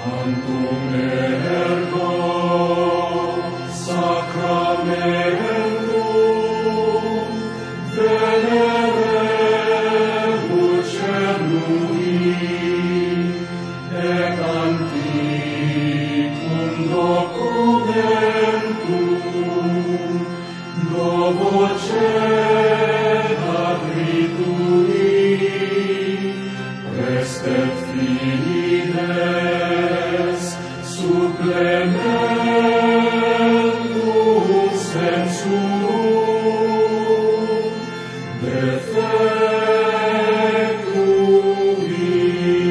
Tantum ergo sacramentum venerebur celui et antiquum documentum novo cedat ritui prestet fides supplementum sensum defectui.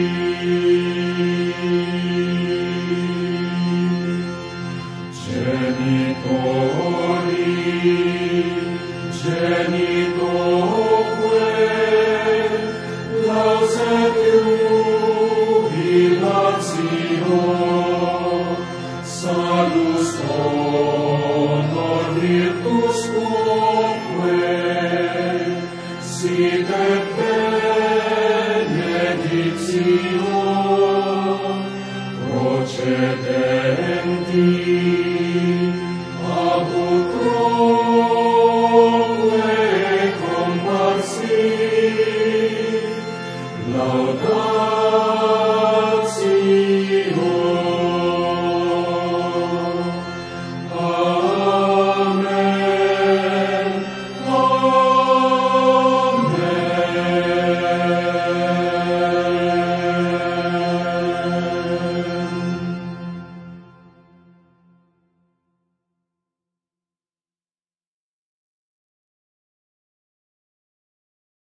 Genitoque lauset jubilatio, salus honor virtus quoque, sit et benedictio procedenti ab utroque comparsit, laudate